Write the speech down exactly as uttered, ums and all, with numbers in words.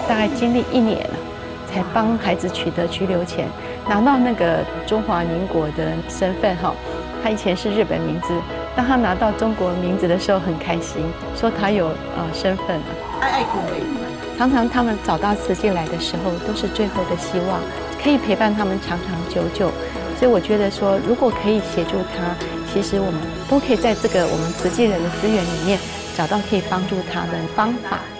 大概经历一年了，才帮孩子取得居留权，拿到那个中华民国的身份哈。他以前是日本名字，当他拿到中国名字的时候很开心，说他有呃身份了。 爱爱国美。 常常他们找到慈济来的时候，都是最后的希望，可以陪伴他们长长久久。所以我觉得说，如果可以协助他，其实我们都可以在这个我们慈济人的资源里面找到可以帮助他的方法。